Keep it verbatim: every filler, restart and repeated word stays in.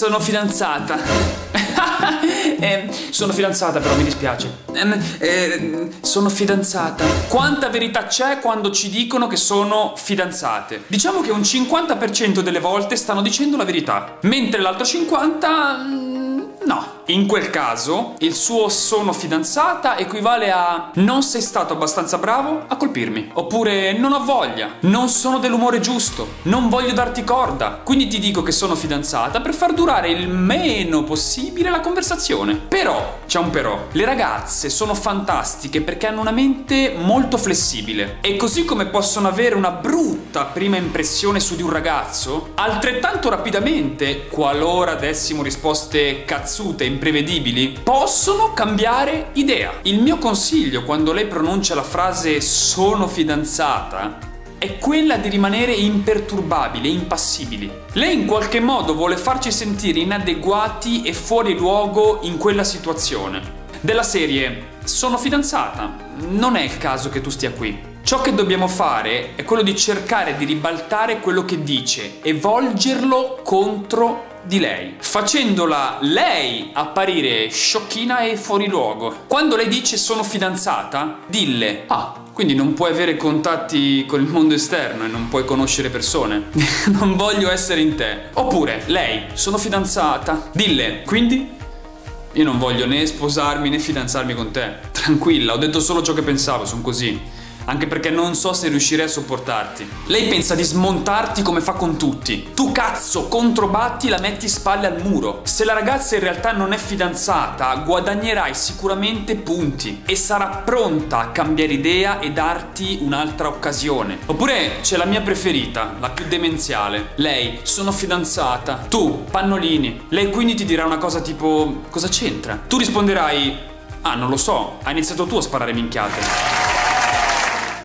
sono fidanzata. eh, sono fidanzata, però mi dispiace. Eh, eh, sono fidanzata. Quanta verità c'è quando ci dicono che sono fidanzate? Diciamo che un cinquanta per cento delle volte stanno dicendo la verità, mentre l'altro cinquanta per cento no. In quel caso, il suo sono fidanzata equivale a non sei stato abbastanza bravo a colpirmi. Oppure non ho voglia, non sono dell'umore giusto, non voglio darti corda. Quindi ti dico che sono fidanzata per far durare il meno possibile la conversazione. Però, c'è un però, le ragazze sono fantastiche perché hanno una mente molto flessibile. E così come possono avere una brutta prima impressione su di un ragazzo, altrettanto rapidamente, qualora dessimo risposte cazzute e imprevedibili, possono cambiare idea. Il mio consiglio quando lei pronuncia la frase sono fidanzata è quella di rimanere imperturbabili, impassibili. Lei in qualche modo vuole farci sentire inadeguati e fuori luogo in quella situazione. Della serie, sono fidanzata, non è il caso che tu stia qui. Ciò che dobbiamo fare è quello di cercare di ribaltare quello che dice e volgerlo contro di lei, facendola lei apparire sciocchina e fuori luogo. Quando lei dice sono fidanzata, dille: ah, quindi non puoi avere contatti con il mondo esterno e non puoi conoscere persone. Non voglio essere in te. Oppure lei, sono fidanzata, dille: quindi io non voglio né sposarmi né fidanzarmi con te. Tranquilla, ho detto solo ciò che pensavo, sono così. Anche perché non so se riuscirei a sopportarti. Lei pensa di smontarti come fa con tutti. Tu cazzo controbatti, la metti spalle al muro. Se la ragazza in realtà non è fidanzata, guadagnerai sicuramente punti e sarà pronta a cambiare idea e darti un'altra occasione. Oppure c'è la mia preferita, la più demenziale. Lei, sono fidanzata. Tu, pannolini. Lei quindi ti dirà una cosa tipo: cosa c'entra? Tu risponderai: ah, non lo so, hai iniziato tu a sparare minchiate.